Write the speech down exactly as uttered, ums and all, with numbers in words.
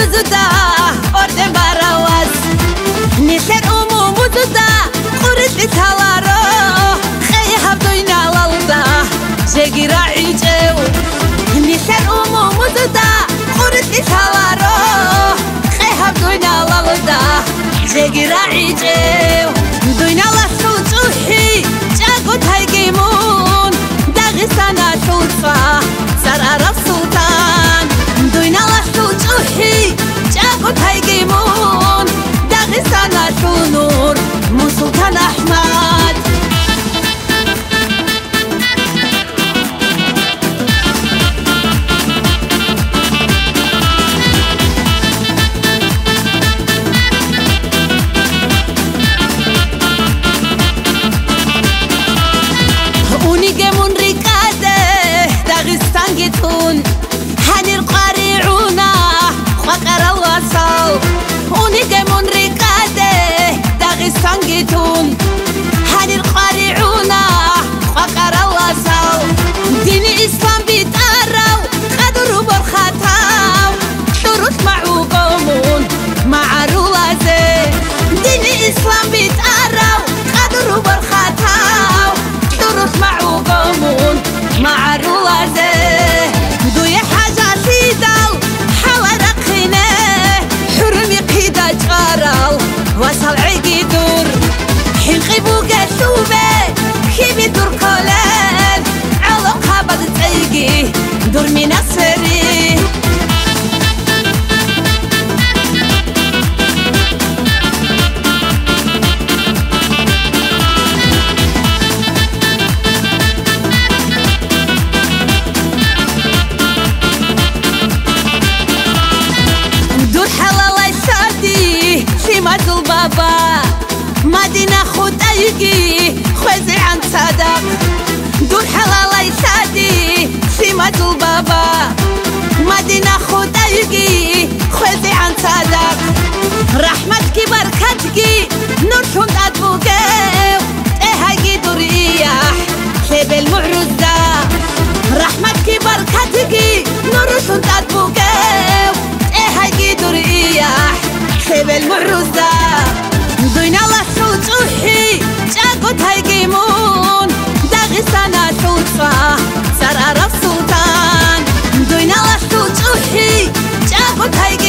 موزودا أردن براواز نسر أمو موزودا قرد لتهوارو خي هبدوينا لالدا جيجي راعي جو نسر أمو موزودا قرد لتهوارو خي هبدوينا لالدا جيجي راعي جو دوينا لسو جوحي جاقو تايقيمون داغستانا شوطفا سر عرب سلطان دوينا لسو جوحي جاقو تايقيمون داغستانا شونور مو سلطان أحمد هني القارعونا خقر الوصل ونجمون رقاده داغستان جيتون هني القارعونا خقر الوصل دين الإسلام بيتقروا قدروا برخاتاو شروط معو قومون مع روازي دين الإسلام بيتقروا قدروا برخاتاو شروط معو قومون مع روازي وصل عيقي دور حين خيبو قاسوبة خيبي دور كولان علاقها بدت عيقي دور من السري دور حلالي سادي سمات البابا مدينة خود أيقي خوزي عن صدق دور حلالي سادي سمات البابا مدينة خود أيقي خوزي عن صدق رحمتك بركتك نور شند أدبوكيو تهاجي دور إياح سيب المعرزة رحمتك بركتك نور شند أدبوكيو تهاجي دور إياح سيب المعرزة دوينا لسو جوحي جاقو تايقيمون داغستانا شوطفا سر عرب سلطان دوينا لسو جوحي جاقو تايقيمون